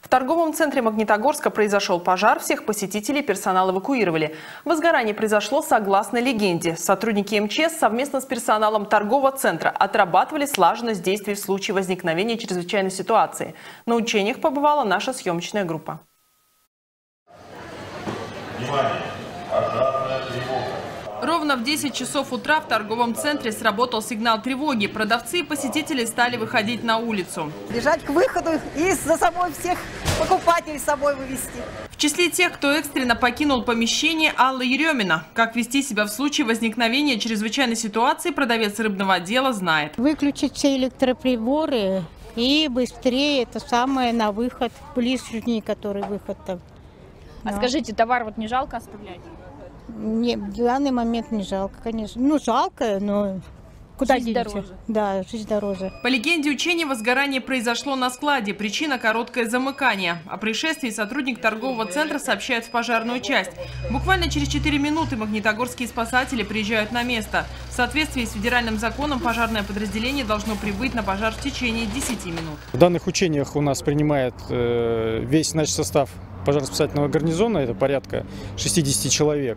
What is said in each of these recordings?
торговом центре Магнитогорска произошел пожар, всех посетителей персонал эвакуировали. Возгорание произошло согласно легенде. Сотрудники МЧС совместно с персоналом торгового центра отрабатывали слаженность действий в случае возникновения чрезвычайной ситуации. На учениях побывала наша съемочная группа. Внимание! Пожарная тревога! Ровно в 10 часов утра в торговом центре сработал сигнал тревоги. Продавцы и посетители стали выходить на улицу. Бежать к выходу и за собой всех покупателей с собой вывести. В числе тех, кто экстренно покинул помещение, Алла Еремина. Как вести себя в случае возникновения чрезвычайной ситуации, продавец рыбного отдела знает. Выключить все электроприборы и быстрее это самое на выход, ближний, который выход там. А скажите, товар вот не жалко оставлять? Нет, в данный момент не жалко, конечно. Ну, жалко, но куда жизнь денется? дороже. Да, жизнь дороже. По легенде учения, возгорание произошло на складе. Причина – короткое замыкание. О происшествии сотрудник торгового центра сообщает в пожарную часть. Буквально через 4 минуты магнитогорские спасатели приезжают на место. В соответствии с федеральным законом пожарное подразделение должно прибыть на пожар в течение 10 минут. В данных учениях у нас принимает весь наш состав пожарно-спасательного гарнизона, это порядка 60 человек.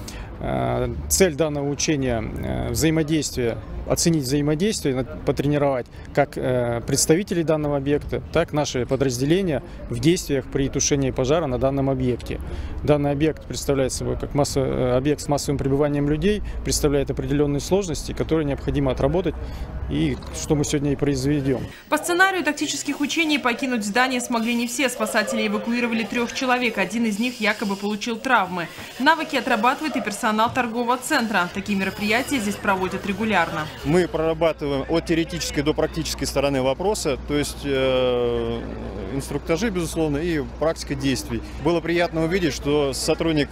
Цель данного учения – взаимодействие, оценить взаимодействие, потренировать как представителей данного объекта, так и наши подразделения в действиях при тушении пожара на данном объекте. Данный объект представляет собой как объект с массовым пребыванием людей, представляет определенные сложности, которые необходимо отработать, и что мы сегодня и произведем. По сценарию тактических учений покинуть здание смогли не все. Спасатели эвакуировали 3 человек. Один из них якобы получил травмы. Навыки отрабатывает и персонал торгового центра. Такие мероприятия здесь проводят регулярно. Мы прорабатываем от теоретической до практической стороны вопроса, то есть инструктажи, безусловно, и практика действий. Было приятно увидеть, что сотрудник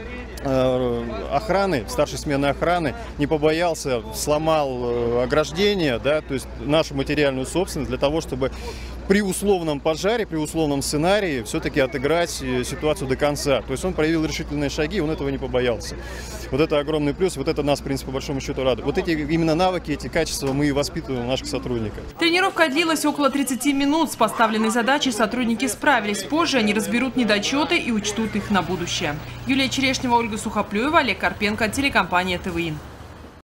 охраны, старшей смены охраны не побоялся, сломал ограждение, да, то есть нашу материальную собственность для того, чтобы при условном пожаре, при условном сценарии все-таки отыграть ситуацию до конца. То есть он проявил решительные шаги, он этого не побоялся. Вот это огромный плюс, вот это нас, в принципе, по большому счету радует. Вот эти именно навыки, эти качества мы и воспитываем у наших сотрудников. Тренировка длилась около 30 минут. С поставленной задачей сотрудники справились. Позже они разберут недочеты и учтут их на будущее. Юлия Черешнева, Ольга Сухоплюева, Олег Карпенко, телекомпания ТВИ.